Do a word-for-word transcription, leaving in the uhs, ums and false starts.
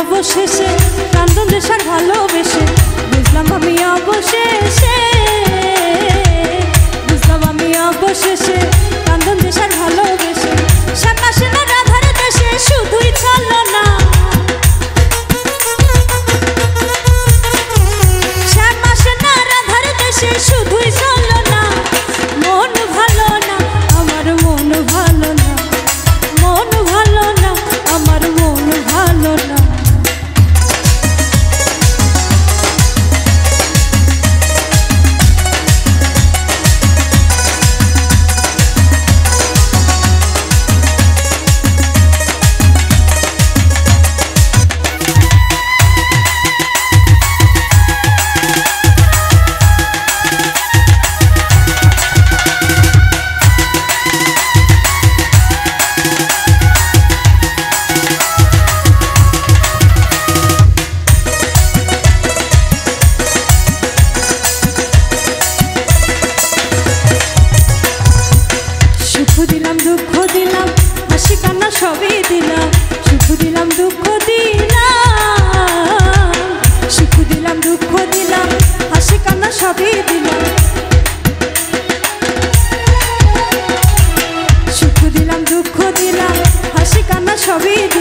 অবশেষে কান্দন দেশার ভালোবেসে বুঝলাম আমি অবশেষে বুঝলাম আমি অবশেষে কান্দন দেশার ভালোবেসে শ্যামাসে না রাধার দেশে শুধুই চলো না শ্যামাসে না রাধার দেশে শুধুই চলো না মন ভালো না আমার মন ভালো না মন ভালো না আমার মন ভালো না সবই দিলাম সুখ দিলাম দুঃখ দিলাম সুখ দিলাম দুঃখ দিলাম হাসি কান্না সবই দিলাম সুখ দিলাম দুঃখ দিলাম হাসি কান্না সবই